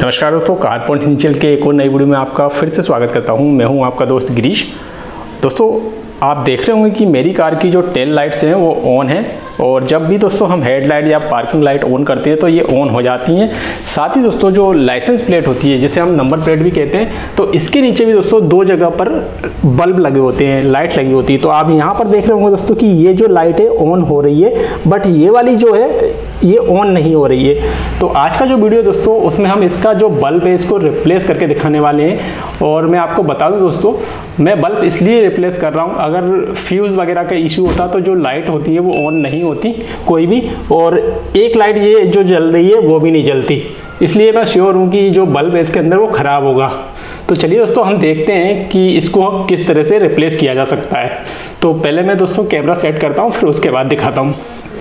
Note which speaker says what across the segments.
Speaker 1: नमस्कार दोस्तों, car potential के एक और नई वीडियो में आपका फिर से स्वागत करता हूं। मैं हूं आपका दोस्त गिरीश। दोस्तों, आप देख रहे होंगे कि मेरी कार की जो टेल लाइट्स हैं वो ऑन है और जब भी दोस्तों हम हेडलाइट या पार्किंग लाइट ऑन करते हैं तो ये ऑन हो जाती हैं। साथ ही दोस्तों जो लाइसेंस प्लेट होती है, जिसे हम नंबर प्लेट भी कहते हैं, तो इसके नीचे भी दोस्तों दो जगह पर बल्ब लगे होते हैं, लाइट लगी होती है। तो आप यहाँ पर देख रहे होंगे दोस्तों कि ये जो लाइट है ऑन हो रही है, बट ये वाली जो है ये ऑन नहीं हो रही है। तो आज का जो वीडियो दोस्तों, उसमें हम इसका जो बल्ब है इसको रिप्लेस करके दिखाने वाले हैं। और मैं आपको बता दूं दोस्तों, मैं बल्ब इसलिए रिप्लेस कर रहा हूं, अगर फ्यूज़ वगैरह का इश्यू होता तो जो लाइट होती है वो ऑन नहीं होती कोई भी, और एक लाइट ये जो जल रही है वो भी नहीं जलती। इसलिए मैं श्योर हूँ कि जो बल्ब है इसके अंदर वो ख़राब होगा। तो चलिए दोस्तों, हम देखते हैं कि इसको किस तरह से रिप्लेस किया जा सकता है। तो पहले मैं दोस्तों कैमरा सेट करता हूँ, फिर उसके बाद दिखाता हूँ।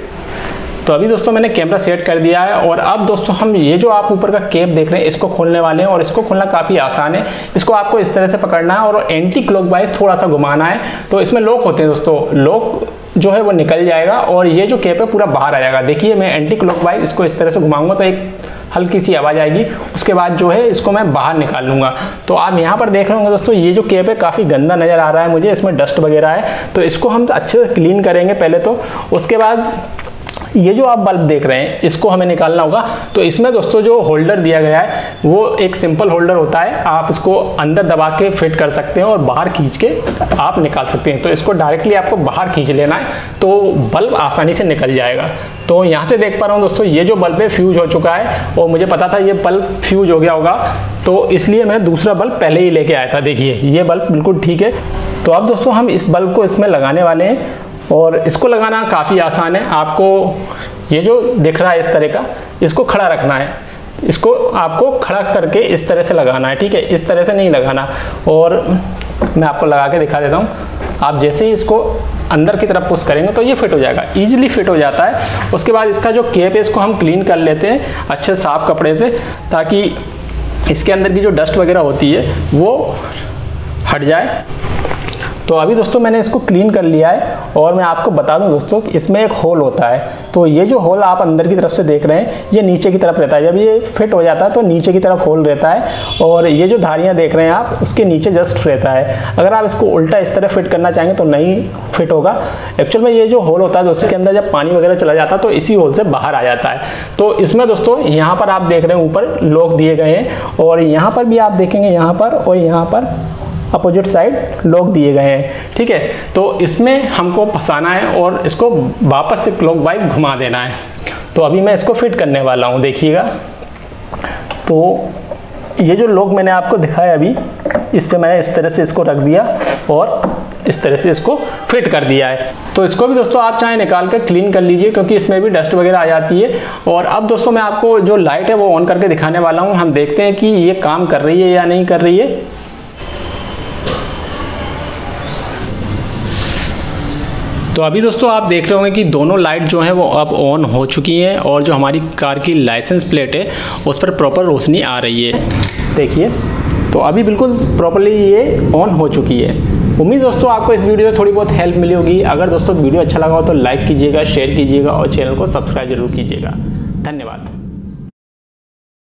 Speaker 1: तो अभी दोस्तों मैंने कैमरा सेट कर दिया है और अब दोस्तों हम ये जो आप ऊपर का कैप देख रहे हैं इसको खोलने वाले हैं। और इसको खोलना काफ़ी आसान है। इसको आपको इस तरह से पकड़ना है और एंटी क्लॉकवाइज थोड़ा सा घुमाना है। तो इसमें लॉक होते हैं दोस्तों, लॉक जो है वो निकल जाएगा और ये जो कैप है पूरा बाहर आ जाएगा। देखिए, मैं एंटी क्लॉकवाइज इसको इस तरह से घुमाऊंगा तो एक हल्की सी आवाज़ आएगी। उसके बाद जो है इसको मैं बाहर निकाल लूँगा। तो आप यहाँ पर देख रहे होंगे दोस्तों, ये जो कैप है काफ़ी गंदा नज़र आ रहा है मुझे, इसमें डस्ट वगैरह है। तो इसको हम अच्छे से क्लीन करेंगे पहले तो। उसके बाद ये जो आप बल्ब देख रहे हैं इसको हमें निकालना होगा। तो इसमें दोस्तों जो होल्डर दिया गया है वो एक सिंपल होल्डर होता है। आप इसको अंदर दबा के फिट कर सकते हैं और बाहर खींच के आप निकाल सकते हैं। तो इसको डायरेक्टली आपको बाहर खींच लेना है तो बल्ब आसानी से निकल जाएगा। तो यहाँ से देख पा रहा हूँ दोस्तों, ये जो बल्ब है फ्यूज हो चुका है और मुझे पता था ये बल्ब फ्यूज हो गया होगा, तो इसलिए मैं दूसरा बल्ब पहले ही लेके आया था। देखिए, ये बल्ब बिल्कुल ठीक है। तो अब दोस्तों हम इस बल्ब को इसमें लगाने वाले हैं और इसको लगाना काफ़ी आसान है। आपको ये जो दिख रहा है इस तरह का, इसको खड़ा रखना है। इसको आपको खड़ा करके इस तरह से लगाना है, ठीक है, इस तरह से नहीं लगाना। और मैं आपको लगा के दिखा देता हूँ। आप जैसे ही इसको अंदर की तरफ पुश करेंगे तो ये फिट हो जाएगा, ईजिली फिट हो जाता है। उसके बाद इसका जो कैप है इसको हम क्लीन कर लेते हैं अच्छे साफ कपड़े से, ताकि इसके अंदर की जो डस्ट वगैरह होती है वो हट जाए। तो अभी दोस्तों मैंने इसको क्लीन कर लिया है और मैं आपको बता दूं दोस्तों कि इसमें एक होल होता है। तो ये जो होल आप अंदर की तरफ से देख रहे हैं ये नीचे की तरफ रहता है। जब ये फिट हो जाता है तो नीचे की तरफ होल रहता है और ये जो धारियां देख रहे हैं आप उसके नीचे जस्ट रहता है। अगर आप इसको उल्टा इस तरह फिट करना चाहेंगे तो नहीं फिट होगा। एक्चुअल में ये जो होल होता है दोस्तों, इसके अंदर जब पानी वगैरह चला जाता है तो इसी होल से बाहर आ जाता है। तो इसमें दोस्तों यहाँ पर आप देख रहे हैं ऊपर लॉक दिए गए हैं और यहाँ पर भी आप देखेंगे, यहाँ पर और यहाँ पर अपोजिट साइड लॉक दिए गए हैं, ठीक है। तो इसमें हमको फंसाना है और इसको वापस से क्लॉकवाइज घुमा देना है। तो अभी मैं इसको फिट करने वाला हूँ, देखिएगा। तो ये जो लॉक मैंने आपको दिखाया अभी, इस पर मैंने इस तरह से इसको रख दिया और इस तरह से इसको फिट कर दिया है। तो इसको भी दोस्तों आप चाहे निकाल कर क्लीन कर लीजिए, क्योंकि इसमें भी डस्ट वगैरह आ जाती है। और अब दोस्तों मैं आपको जो लाइट है वो ऑन करके दिखाने वाला हूँ। हम देखते हैं कि ये काम कर रही है या नहीं कर रही है। तो अभी दोस्तों आप देख रहे होंगे कि दोनों लाइट जो हैं वो अब ऑन हो चुकी हैं और जो हमारी कार की लाइसेंस प्लेट है उस पर प्रॉपर रोशनी आ रही है। देखिए, तो अभी बिल्कुल प्रॉपर्ली ये ऑन हो चुकी है। उम्मीद दोस्तों आपको इस वीडियो में थोड़ी बहुत हेल्प मिली होगी। अगर दोस्तों वीडियो अच्छा लगा हो तो लाइक कीजिएगा, शेयर कीजिएगा और चैनल को सब्सक्राइब जरूर कीजिएगा। धन्यवाद।